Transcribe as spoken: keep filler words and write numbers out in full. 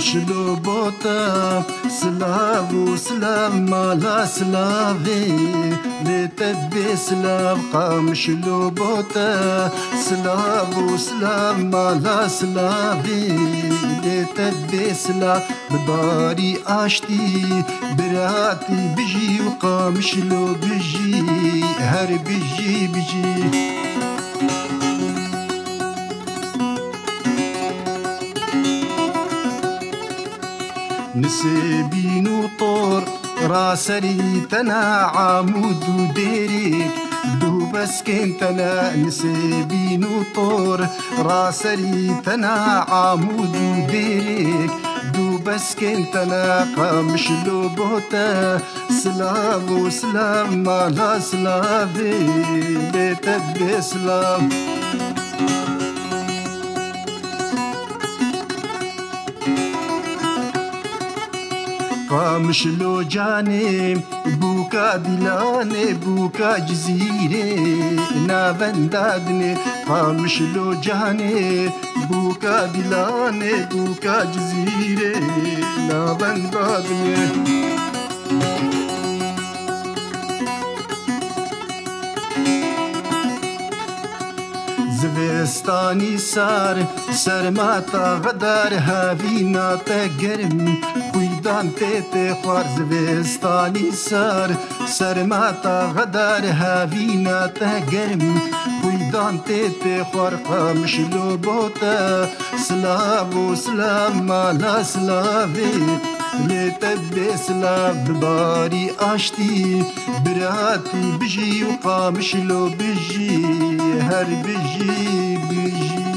شلو بوتا سلاف وسلام مالا سلافي لتبي سلاف قام شلو بوتا سلاف وسلام مالا سلافي لتبي سلاف بباري اشتي براتي بجي وقام شلو بجي هر بجي بجي نسيبين وطور راسري تنا عمود وديريك دو بس كنت انا نسيبين وطور راسري تنا عمود وديريك دو بس كنت انا قامش لوبوتا سلام وسلام مالا سلافي بتبي سلام قامش لو جاني بوكا دلاني بوكا جزيري نابندادني قامش لو جاني بوكا دلاني بوكا جزيري نابندادني زوستانی سار سرماتا غدار هاوینا تا گرم خویدان تیت خوار زوستانی سار سرماتا غدار هاوینا تا گرم خویدان تیت خوار قامش لو بوتا سلاف و سلام مالا سلافی لتبي سلاف بباري اشتي براتي بجي وقامش لو بجي هر بجي بجي